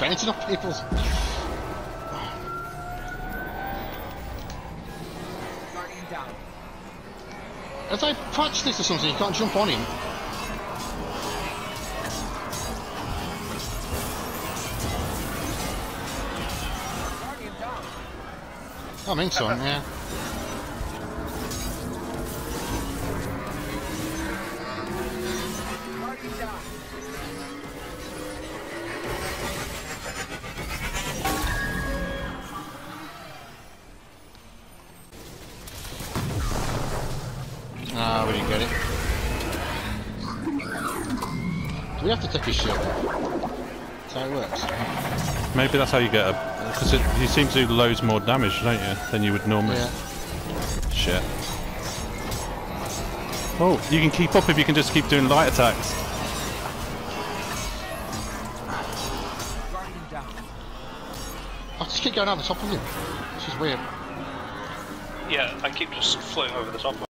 painting up people's. Have they patched this or something? You can't jump on him. I think so, yeah. Ah, we didn't get it. Do we have to take his shield off? That's how it works. Maybe that's how you get a... Because you seem to do loads more damage, don't you, than you would normally. Yeah. Shit. Oh, you can keep up if you can just keep doing light attacks. I just keep going over the top of him. This is weird. Yeah, I keep just floating over the top of him.